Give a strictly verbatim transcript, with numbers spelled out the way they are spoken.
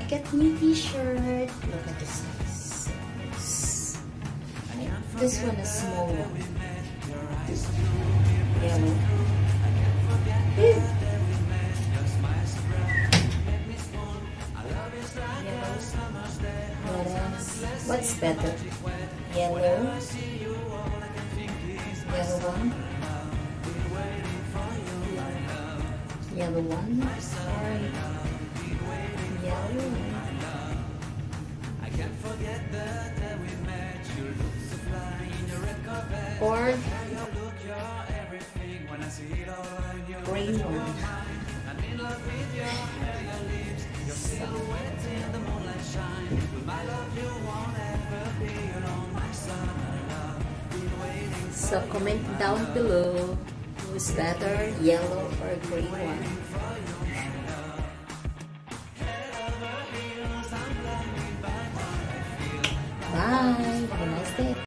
get new t-shirt. Look at this size. This one is small one. Yellow. Yellow. What else? What's better? Yellow. Yellow one. Yellow one. Or yellow one. Or green one. So comment down below who's better, yellow or green one. Bye. Have a nice day.